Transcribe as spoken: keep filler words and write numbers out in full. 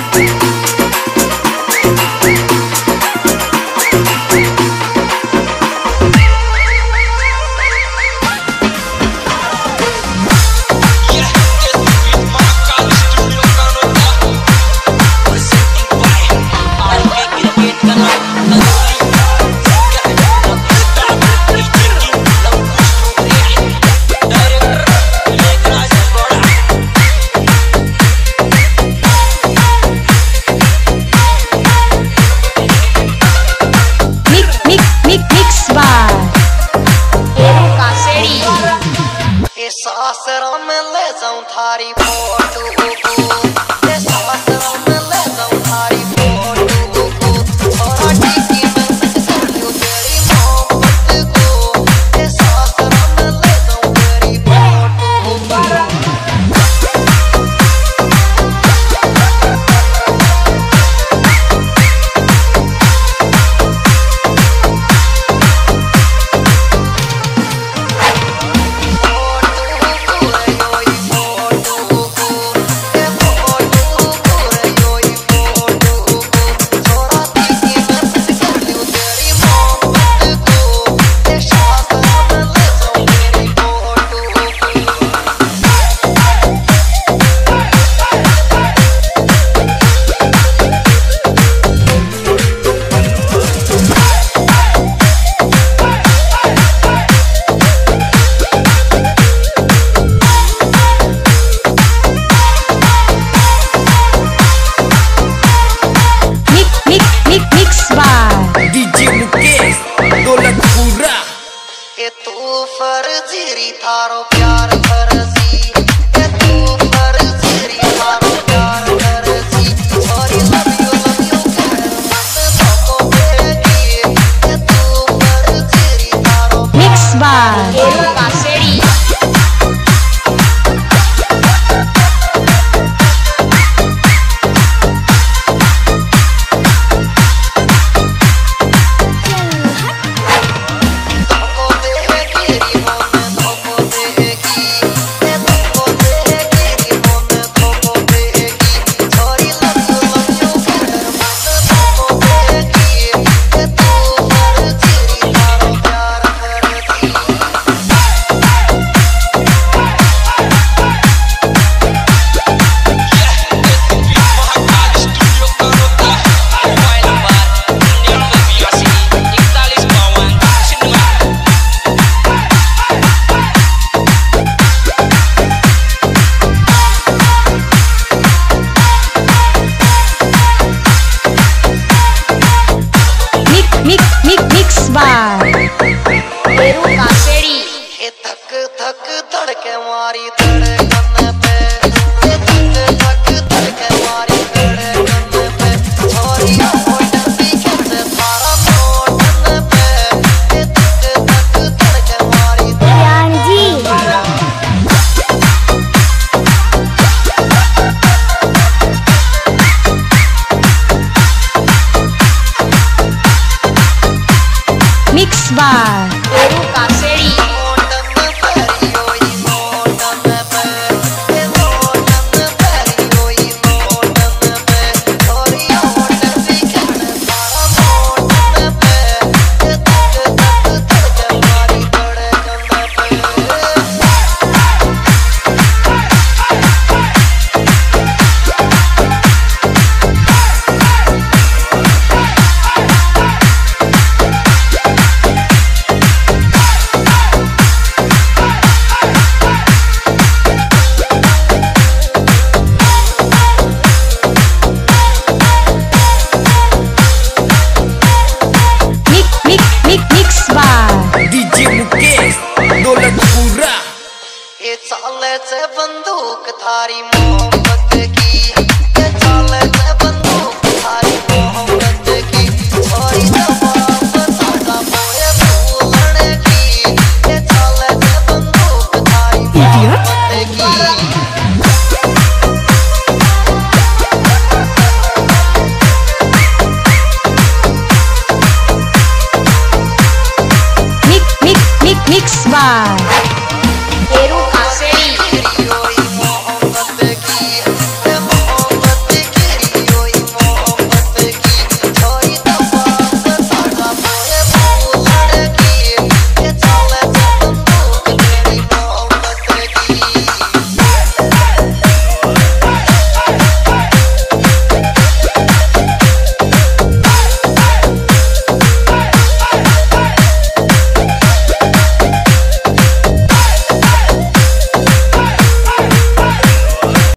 सासरा में ले जाऊं थारी फोटो को, सासरा में ले जाऊं थारी फोटो को, थोड़ा टिकी में सजूं तेरी मोहब्बत को, सासरा में ले जाऊं तेरी फोटो को। तू फर्जी थारो प्यार फर्जी, तू फर्जी थारो प्यार फर्जी, sorry love you love you कर मन को बेटी, तू फर्जी थारो मिक्स बार एरू कासेड़ी। मिक्स बार एरू कासेड़ी। धक धक धड़के मारी धड़कन पे, धक धक धड़के मारी धड़कन पे, छोरिया होटल पीछे से थारा मोटन पे, धक धक धड़के मारी ध्यान जी। मिक्स बार